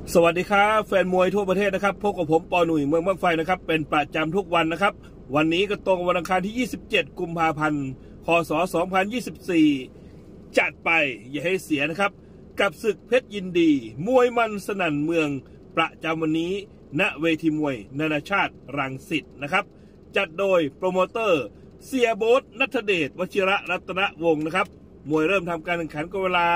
สวัสดีครับแฟนมวยทั่วประเทศนะครับพบกับผมปอหนุ่ยเมืองบ้างไฟนะครับเป็นประจำทุกวันนะครับวันนี้ก็ตรงวันอังคารที่27กุมภาพันธ์พศ2024จัดไปอย่าให้เสียนะครับกับศึกเพชรยินดีมวยมันสนั่นเมืองประจำวันนี้ณเวทีมวยนานาชาติรังสิตนะครับจัดโดยโปรโมเตอร์เสียโบ๊ทณัฐเดชวชิระรัตนวงศ์นะครับมวยเริ่มทำการแข่งขันก็เวลา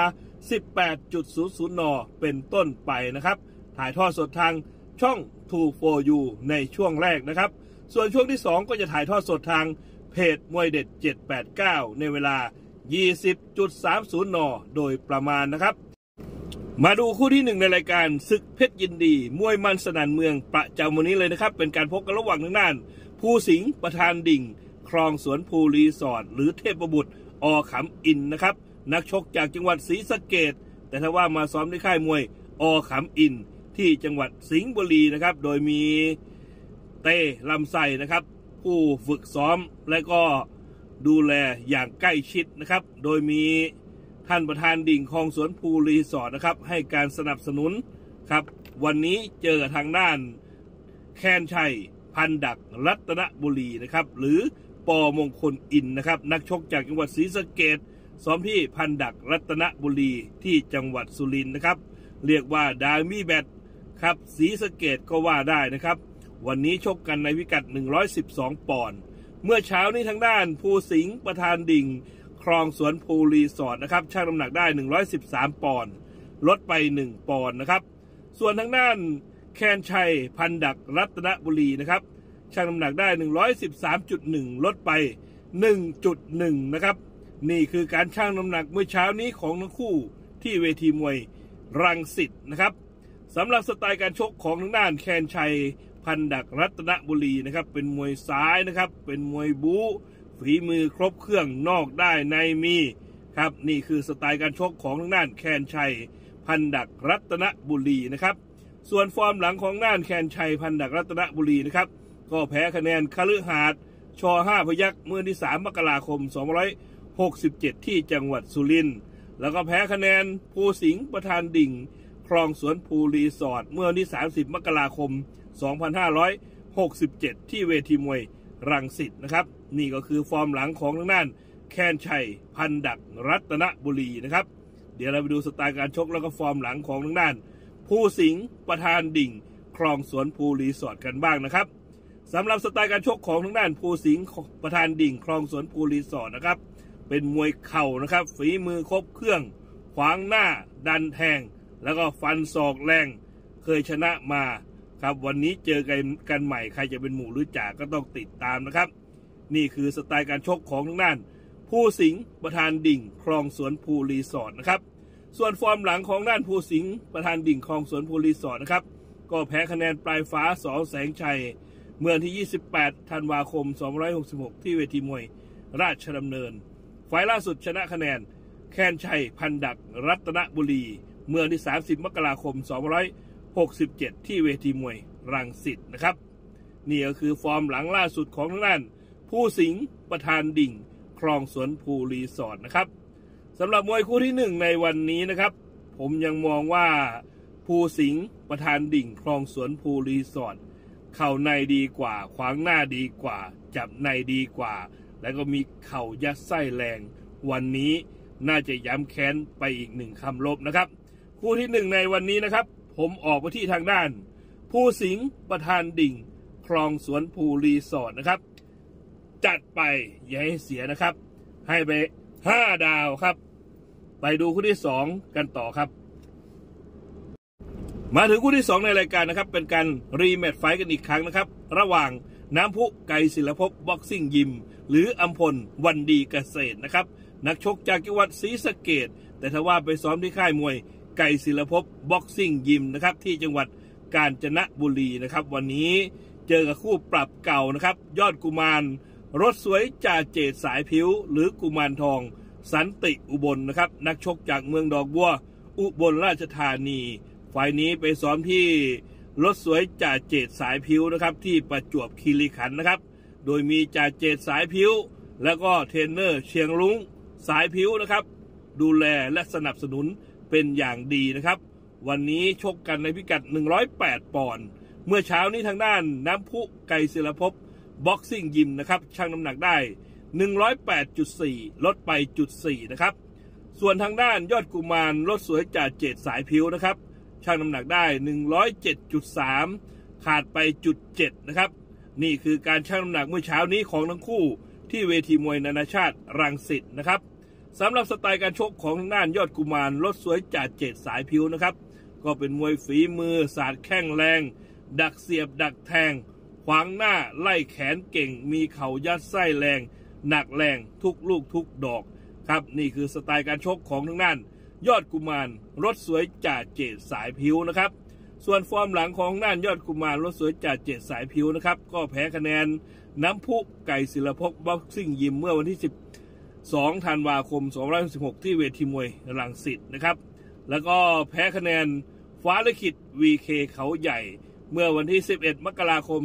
18.00 น.เป็นต้นไปนะครับถ่ายทอดสดทางช่อง 2 4U ในช่วงแรกนะครับส่วนช่วงที่2ก็จะถ่ายทอดสดทางเพจมวยเด็ด789ในเวลา 20.30 น.โดยประมาณนะครับมาดูคู่ที่1ในรายการศึกเพชรยินดีมวยมันสนั่นเมืองประจำวันนี้เลยนะครับเป็นการพบกันระหว่างทางด้านภูสิงห์ประธานดิ่งคลองสวนภูรีสอร์ทหรือเทพบุตรอ.ขำอินนะครับนักชกจากจังหวัดศรีสะเกษแต่ถ้าว่ามาซ้อมที่ค่ายมวยอ.ขำอินที่จังหวัดสิงห์บุรีนะครับโดยมีเต้ลำไส้นะครับผู้ฝึกซ้อมและก็ดูแลอย่างใกล้ชิดนะครับโดยมีท่านประธานดิ่งคลองสวนภูรีสอร์ทนะครับให้การสนับสนุนครับวันนี้เจอทางด้านแคนชัยพันดักรัตนบุรีนะครับหรือป.มงคลอินนะครับนักชกจากจังหวัดศรีสะเกษซ้อมที่พันดักรัตนบุรีที่จังหวัดสุรินทร์นะครับเรียกว่าดาร์มี่แบทครับศรีสะเกษก็ว่าได้นะครับวันนี้ชกกันในพิกัด112ปอนด์เมื่อเช้านี้ทางด้านภูสิงห์ประธานดิ่งคลองสวนภูรีสอร์ทนะครับชั่งน้ำหนักได้113ปอนด์ลดไป1ปอนด์นะครับส่วนทางด้านแคนชัยพันดักรัตนบุรีนะครับชั่งน้ำหนักได้113.1ลดไป 1.1 นะครับนี่คือการชั่งน้ำหนักเมื่อเช้านี้ของทั้งคู่ที่เวทีมวยรังสิตนะครับสำหรับสไตล์การชกของทางด้านแคนชัยพันดักรัตนบุรีนะครับเป็นมวยซ้ายนะครับเป็นมวยบู๊ฝีมือครบเครื่องนอกได้ในมีครับนี่คือสไตล์การชกของทางด้านแคนชัยพันดักรัตนบุรีนะครับส่วนฟอร์มหลังของด้านแคนชัยพันดักรัตนบุรีนะครับก็แพ้คะแนนคฤหาสน์ช.5 พยัคฆ์เมื่อที่3 มกราคม2567ที่จังหวัดสุรินทร์แล้วก็แพ้คะแนนภูสิงห์ประธานดิ่งคลองสวนภูรีสอร์ทเมื่อวันที่30 มกราคม2567ที่เวทีมวยรังสิตนะครับนี่ก็คือฟอร์มหลังของทางด้านแคนชัยพันดักรัตนบุรีนะครับเดี๋ยวเราไปดูสไตล์การชกแล้วก็ฟอร์มหลังของทางด้านภูสิงห์ประธานดิ่งคลองสวนภูรีสอร์ทกันบ้างนะครับสำหรับสไตล์การชกของทางด้านภูสิงห์ประธานดิ่งคลองสวนภูรีสอร์ทนะครับเป็นมวยเข่านะครับฝีมือครบเครื่องขวางหน้าดันแทงแล้วก็ฟันศอกแรงเคยชนะมาครับวันนี้เจอกันใหม่ใครจะเป็นหมู่หรือจ่าก็ต้องติดตามนะครับนี่คือสไตล์การชกของทางด้านภูสิงห์ประธานดิ่งคลองสวนภูรีสอร์ทนะครับส่วนฟอร์มหลังของด้านภูสิงห์ประธานดิ่งคลองสวนภูรีสอร์ทนะครับก็แพ้คะแนนปลายฟ้าสอแสงชัยเมื่อที่28 ธันวาคม2566ที่เวทีมวยราชดำเนินไฟล์ล่าสุดชนะคะแนนแคนชัยพันดักรัตนบุรีเมื่อที่30 มกราคม2567ที่เวทีมวยรังสิตนะครับนี่ก็คือฟอร์มหลังล่าสุดของทางด้านภูสิงห์ประธานดิ่งคลองสวนภูรีสอร์ทนะครับสำหรับมวยคู่ที่1ในวันนี้นะครับผมยังมองว่าภูสิงห์ประธานดิ่งคลองสวนภูรีสอร์ทเข่าในดีกว่าขวางหน้าดีกว่าจับในดีกว่าแล้วก็มีเข่ายัดไส้แรงวันนี้น่าจะย้ำแค้นไปอีก1คำลบนะครับคู่ที่1ในวันนี้นะครับผมออกไปที่ทางด้านภูสิงห์ประธานดิ่งคลองสวนภูรีสอร์ทนะครับจัดไปอย่าให้เสียนะครับให้ไป5 ดาวครับไปดูคู่ที่2กันต่อครับมาถึงคู่ที่2ในรายการนะครับเป็นการรีแมตช์ไฟท์กันอีกครั้งนะครับระหว่างน้ำพุไกรศิลภพบ็อกซิ่งยิมหรืออัมพลวันดีเกษตรนะครับนักชกจากจังหวัดศรีสะเกษแต่ถ้าว่าไปซ้อมที่ค่ายมวยไกรศิลภพบ็อกซิ่งยิมนะครับที่จังหวัดกาญจนบุรีนะครับวันนี้เจอกับคู่ปรับเก่านะครับยอดกุมารรถสวยจ่าเจตสายผิวหรือกุมารทองสันติอุบลนะครับนักชกจากเมืองดอกบัวอุบลราชธานีฝ่ายนี้ไปซ้อมที่รถสวยจ่าเจตสายผิวนะครับที่ประจวบคีรีขันธ์นะครับโดยมีจ่าเจตสายผิวแล้วก็เทรนเนอร์เชียงรุ้งสายผิวนะครับดูแลและสนับสนุนเป็นอย่างดีนะครับวันนี้ชกกันในพิกัด108ปอนด์เมื่อเช้านี้ทางด้านน้ำพุไกรศิลภพบ็อกซิ่งยิมนะครับชั่งน้ำหนักได้108.4 ลดไป 0.4 นะครับส่วนทางด้านยอดกุมารลดสวยจ่าเจตสายผิวนะครับชั่งน้ำหนักได้107.3 ขาดไป 0.7 นะครับนี่คือการชั่งน้ำหนักเมื่อเช้านี้ของทั้งคู่ที่เวทีมวยนานาชาติรังสิตนะครับสำหรับสไตล์การชกของทางด้านยอดกุมารลดสวยจ่าเจตสายผิวนะครับก็เป็นมวยฝีมือสาดแข้งแรงดักเสียบดักแทงขวางหน้าไล่แขนเก่งมีเข่ายัดไส้แรงหนักแรงทุกลูกทุกดอกครับนี่คือสไตล์การชกของทางด้านยอดกุมารรถสวยจ่าเจตสายผิวนะครับส่วนฟอร์มหลังของทางด้านยอดกุมารรถสวยจ่าเจตสายผิวนะครับก็แพ้คะแนนน้ำพุไก่ศิลภพบ็อกซิ่งยิมเมื่อวันที่12 ธันวาคม 2566 ที่เวทีมวยรังสิตนะครับแล้วก็แพ้คะแนนฟ้าลิขิต VK เขาใหญ่เมื่อวันที่ 11 มกราคม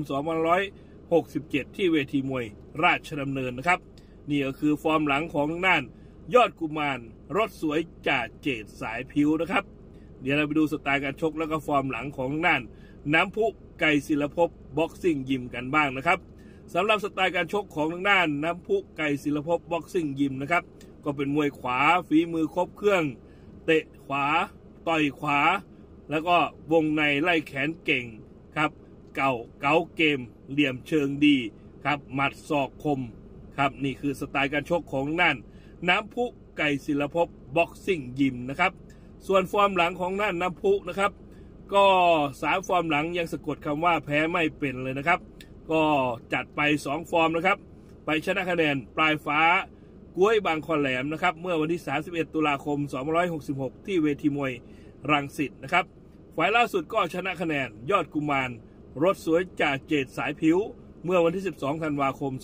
2567 ที่เวทีมวยราชดำเนินนะครับนี่ก็คือฟอร์มหลังของทางด้านยอดกุมารรถสวยจ่าเจตสายผิวนะครับเดี๋ยวเราไปดูสไตล์การชกแล้วก็ฟอร์มหลังของทางด้านน้ำพุไกรศิลภพบ็อกซิ่งยิมกันบ้างนะครับสำหรับสไตล์การชกของทางด้านน้ำพุไกรศิลภพบ็อกซิ่งยิมนะครับก็เป็นมวยขวาฝีมือครบเครื่องเตะขวาต่อยขวาแล้วก็วงในไล่แขนเก่งครับเก๋าเกมเหลี่ยมเชิงดีครับหมัดศอกคมครับนี่คือสไตล์การชกของด้านน้ำพุไกรศิลภพบ็อกซิ่งยิมนะครับส่วนฟอร์มหลังของด้านน้ำพุนะครับก็3 ฟอร์มหลังยังสะกดคำว่าแพ้ไม่เป็นเลยนะครับก็จัดไป2 ฟอร์มนะครับไปชนะคะแนนปลายฟ้ากล้วยบางคอแหลมนะครับเมื่อวันที่31 ตุลาคม 2566 ที่เวทีมวยรังสิตนะครับฝ่ายล่าสุดก็ชนะคะแนนยอดกุมารรถสวยจ่าเจตสายผิวเมื่อวันที่12 ธันวาคม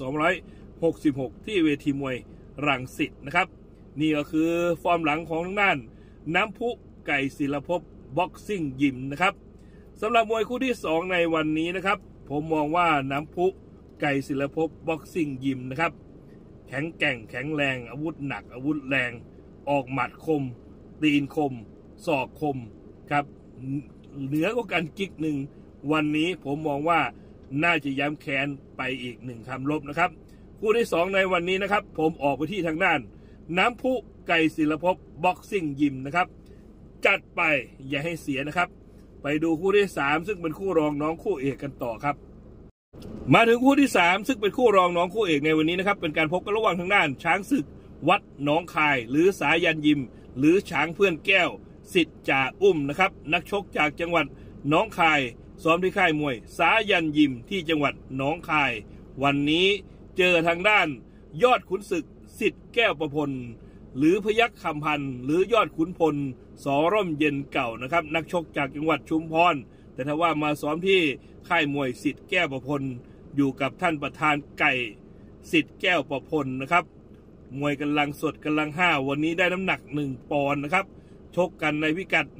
2566 ที่เวทีมวยรังสิตนะครับนี่ก็คือฟอร์มหลังของทางด้านน้ำพุไก่ศิลภพบ็อกซิ่งยิมนะครับสำหรับมวยคู่ที่2ในวันนี้นะครับผมมองว่าน้ำพุไก่ศิลภพบ็อกซิ่งยิมนะครับแข็งแกร่งแข็งแรงอาวุธหนักอาวุธแรงออกหมัดคมตีนคมศอกคมครับเหนือกว่ากันกิ๊กหนึ่งวันนี้ผมมองว่าน่าจะย้ำแค้นไปอีก1 คำลบนะครับคู่ที่2ในวันนี้นะครับผมออกไปที่ทางด้านน้ำพุไก่ศิลภพบ็อกซิ่งยิมนะครับจัดไปอย่าให้เสียนะครับไปดูคู่ที่3ซึ่งเป็นคู่รองน้องคู่เอกกันต่อครับมาถึงคู่ที่3ซึ่งเป็นคู่รองน้องคู่เอกในวันนี้นะครับเป็นการพบกันระหว่างทางด้านช้างศึกวัดหนองคายหรือสายันยิมหรือช้างเพื่อนแก้วสิทธิ์จ่าอุ้มนะครับนักชกจากจังหวัดหนองคายซ้อมที่ค่ายมวยสายันยิมที่จังหวัดหนองคายวันนี้เจอทางด้านยอดขุนศึกสิทธิ์แก้วประพลหรือพยัคฆ์คำพันธ์หรือยอดขุนพลสอร่มเย็นเก่านะครับนักชกจากจังหวัดชุมพรแต่ถ้าว่ามาซ้อมที่ค่ายมวยสิทธิ์แก้วประพลอยู่กับท่านประธานไก่สิทธิ์แก้วประพลนะครับมวยกำลังสดกำลัง5วันนี้ได้น้ำหนัก1 ปอนด์นะครับชกกันในพิกัด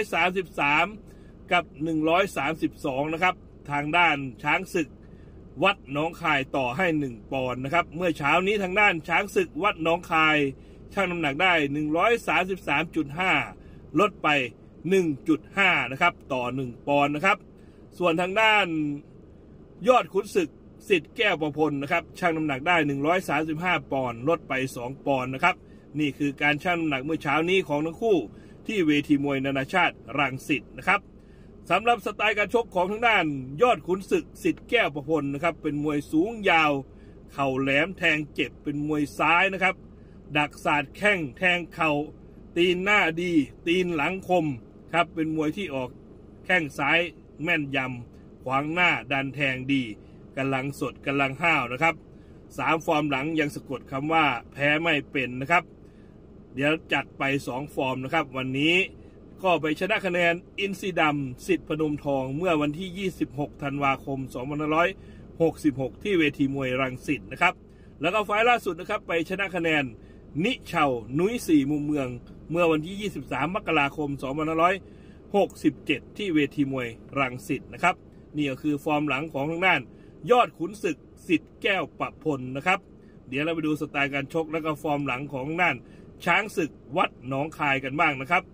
133กับ132นะครับทางด้านช้างศึกวัดหนองคายต่อให้1 ปอนด์นะครับเมื่อเช้านี้ทางด้านช้างศึกวัดหนองคายชั่งน้ำหนักได้133.5 ลดไป 1.5 นะครับต่อ1 ปอนด์นะครับส่วนทางด้านยอดขุนศึกสิทธิ์แก้วประพลนะครับชั่งน้ำหนักได้135 ปอนด์ลดไป2 ปอนด์นะครับนี่คือการชั่งน้ำหนักเมื่อเช้านี้ของทั้งคู่ที่เวทีมวยนานาชาติรังสิตนะครับสำหรับสไตล์การชกของทางด้านยอดขุนศึกสิทธิ์แก้วประพลนะครับเป็นมวยสูงยาวเข่าแหลมแทงเจ็บเป็นมวยซ้ายนะครับดักสาดแข้งแทงเข่าตีนหน้าดีตีนหลังคมครับเป็นมวยที่ออกแข้งซ้ายแม่นยำขวางหน้าดันแทงดีกำลังสดกำลังห้าวนะครับ3 ฟอร์มหลังยังสะกดคำว่าแพ้ไม่เป็นนะครับเดี๋ยวจัดไป2 ฟอร์มนะครับวันนี้ก็ไปชนะคะแนนอินซีดำสิทธิ์พนมทองเมื่อวันที่26 ธันวาคม 2566 ที่เวทีมวยรังสิตนะครับแล้วก็ไฟล์ล่าสุดนะครับไปชนะคะแนนนิเชานุ้ย4มุมเมืองเมื่อวันที่23 มกราคม 2567 ที่เวทีมวยรังสิตนะครับนี่ก็คือฟอร์มหลังของทางด้านยอดขุนศึกสิทธิ์แก้วประพลนะครับเดี๋ยวเราไปดูสไตล์การชกและก็ฟอร์มหลังของทางด้านช้างศึกวัดหนองคายกันบ้างนะครับ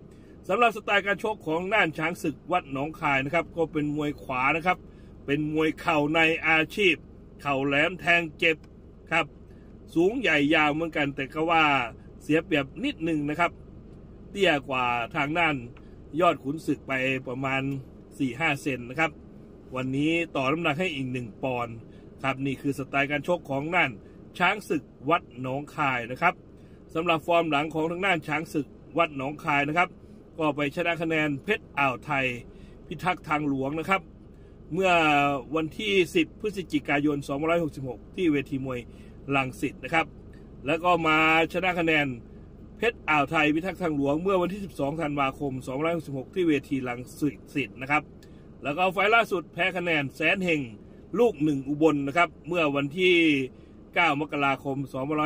สำหรับสไตล์การชกของน่านช้างศึกวัดหนองคายนะครับก็เป็นมวยขวานะครับเป็นมวยเข่าในอาชีพเข่าแหลมแทงเจ็บครับสูงใหญ่ยาวเหมือนกันแต่ก็ว่าเสียเปรียบนิดหนึ่งนะครับเตี้ยกว่าทางด้านยอดขุนศึกไปประมาณ 4-5 เซนนะครับวันนี้ต่อน้ำหนักให้อีก1 ปอนด์ครับนี่คือสไตล์การชกของน่านช้างศึกวัดหนองคายนะครับสำหรับฟอร์มหลังของทางด้านช้างศึกวัดหนองคายนะครับก็ไปชนะคะแนนเพชรอ่าวไทยพิทักษ์ทางหลวงนะครับเมื่อวันที่10 พฤศจิกายน 2566ที่เวทีมวยรังสิตนะครับแล้วก็มาชนะคะแนนเพชรอ่าวไทยพิทักษ์ทางหลวงเมื่อวันที่12 ธันวาคม 2566ที่เวทีรังสิตนะครับแล้วก็ไฟล์ล่าสุดแพ้คะแนนแสนเฮงลูก1 อุบลนะครับเมื่อวันที่9 มกราคม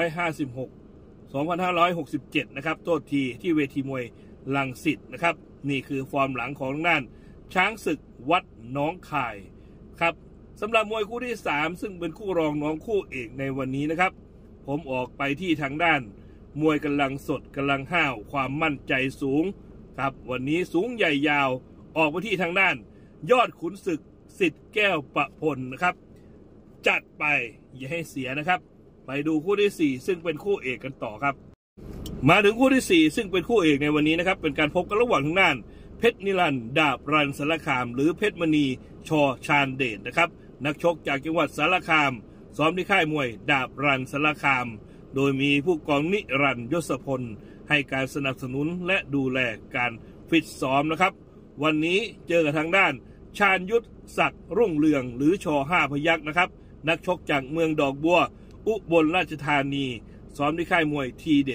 2567นะครับโทษทีที่เวทีมวยรังสิตนะครับนี่คือฟอร์มหลังของทางด้านช้างศึกวัดหนองคายครับสำหรับมวยคู่ที่3ซึ่งเป็นคู่รองน้องคู่เอกในวันนี้นะครับผมออกไปที่ทางด้านมวยกำลังสดกำลังห้าวความมั่นใจสูงครับวันนี้สูงใหญ่ยาวออกไปที่ทางด้านยอดขุนศึกสิทธิ์แก้วประพลนะครับจัดไปอย่าให้เสียนะครับไปดูคู่ที่4ซึ่งเป็นคู่เอกกันต่อครับมาถึงคู่ที่4ซึ่งเป็นคู่เอกในวันนี้นะครับเป็นการพบกันระหว่างทางด้านเพชรนิรันดร์ดาบรันสารคามหรือเพชรมณีชอชาญเดชนะครับนักชกจากจังหวัดสารคามซ้อมที่ค่ายมวยดาบรันสารคามโดยมีผู้กองนิรันดร์ยศพลให้การสนับสนุนและดูแลการฟิตซ้อมนะครับวันนี้เจอกับทางด้านชาญยุทธศักดิ์รุ่งเรืองหรือช5 พยัคฆ์นะครับนักชกจากเมืองดอกบัวอุบลราชธานีซ้อมที่ค่ายมวยทีเด็ด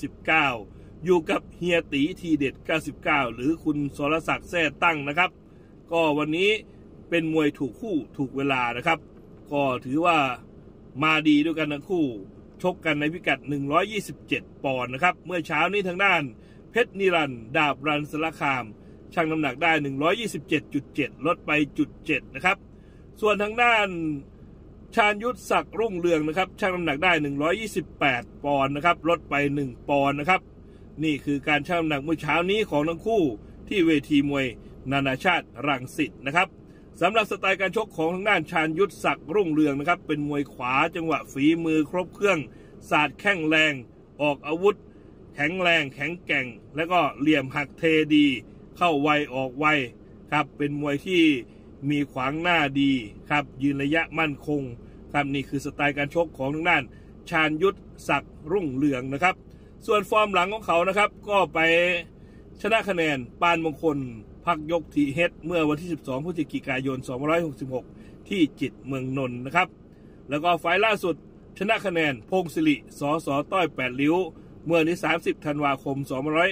99อยู่กับเฮียตีทีเด็ด99หรือคุณสรศักดิ์แท้ตั้งนะครับก็วันนี้เป็นมวยถูกคู่ถูกเวลานะครับก็ถือว่ามาดีด้วยกันทั้งคู่ชกกันในพิกัด127 ปอนด์นะครับเมื่อเช้านี้ทางด้านเพชรนิรันดร์ดาบรันสารคามชั่งน้ำหนักได้ 127.7 ลดไป 0.7 นะครับส่วนทางด้านชาญยุทธศักดิ์รุ่งเรืองนะครับชั่งน้ำหนักได้ 128 ปอนด์นะครับลดไป1 ปอนด์นะครับนี่คือการชั่งน้ำหนักเมื่อเช้านี้ของทั้งคู่ที่เวทีมวยนานาชาติรังสิตนะครับสำหรับสไตล์การชกของทางด้านชาญยุทธศักดิ์รุ่งเรืองนะครับเป็นมวยขวาจังหวะฝีมือครบเครื่องศาสตร์แข้งแรงออกอาวุธแข็งแรงแข็งแกร่งและก็เหลี่ยมหักเทดีเข้าไวออกไวครับเป็นมวยที่มีขวางหน้าดีครับยืนระยะมั่นคงครับนี่คือสไตล์การชกของทางด้านชาญยุทธศักดิ์รุ่งเรืองนะครับส่วนฟอร์มหลังของเขานะครับก็ไปชนะคะแนนปานมงคลพักยกทีเฮดเมื่อวันที่12 พฤศจิกายน 2566ที่จิตเมืองนนท์นะครับแล้วก็ไฟล์ล่าสุดชนะคะแนนพงศิริสสต้อย8 ริ้วเมื่อวันที่30 ธันวาคม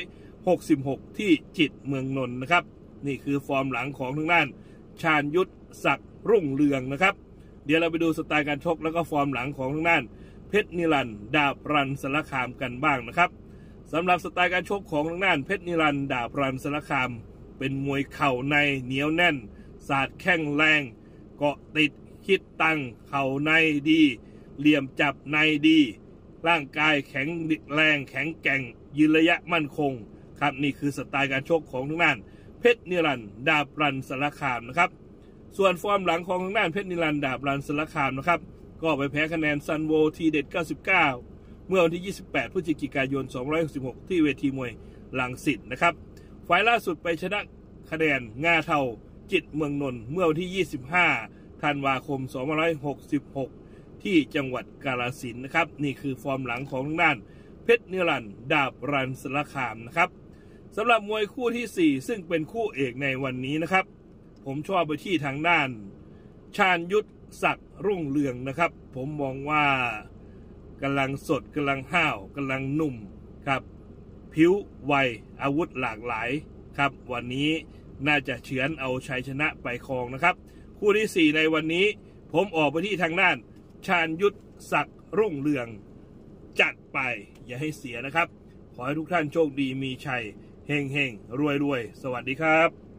2566ที่จิตเมืองนนท์นะครับนี่คือฟอร์มหลังของทางด้านชาญยุทธศักดิ์รุ่งเรืองนะครับเดี๋ยวเราไปดูสไตล์การชกแล้วก็ฟอร์มหลังของทางด้านเพชรนิรันดร์ดาบรันสารคามกันบ้างนะครับสำหรับสไตล์การชกของทางด้านเพชรนิรันดร์ดาบรันสารคามเป็นมวยเข่าในเหนียวแน่นศาสตร์แข้งแรงเกาะติดคิดตั้งเข่าในดีเหลี่ยมจับในดีร่างกายแข็งแรงแข็งแกร่งยืนระยะมั่นคงครับนี่คือสไตล์การชกของทางด้านเพชรนิรันดร์ดาบรันสารคามนะครับส่วนฟอร์มหลังของทางด้านเพชรนิรันดร์ดาบรันสารคามนะครับก็ไปแพ้คะแนนซันโวทีเด็ด99เมื่อวันที่28 พฤศจิกายน 2566ที่เวทีมวยรังสิตนะครับไฟล์ล่าสุดไปชนะคะแนนงาเทาจิตเมืองนนท์เมื่อวันที่25 ธันวาคม 2566ที่จังหวัดกาฬสินธุ์นะครับนี่คือฟอร์มหลังของทางด้านเพชรนิรันดร์ดาบรันสารคามนะครับสำหรับมวยคู่ที่4ซึ่งเป็นคู่เอกในวันนี้นะครับผมชอบไปที่ทางด้านชาญยุทธศักดิ์รุ่งเรืองนะครับผมมองว่ากำลังสดกำลังห้าวกำลังหนุ่มครับผิวไวอาวุธหลากหลายครับวันนี้น่าจะเฉือนเอาชัยชนะไปครองนะครับคู่ที่4ในวันนี้ผมออกไปที่ทางด้านชาญยุทธศักดิ์รุ่งเรืองจัดไปอย่าให้เสียนะครับขอให้ทุกท่านโชคดีมีชัยเฮงเฮงรวยรวยสวัสดีครับ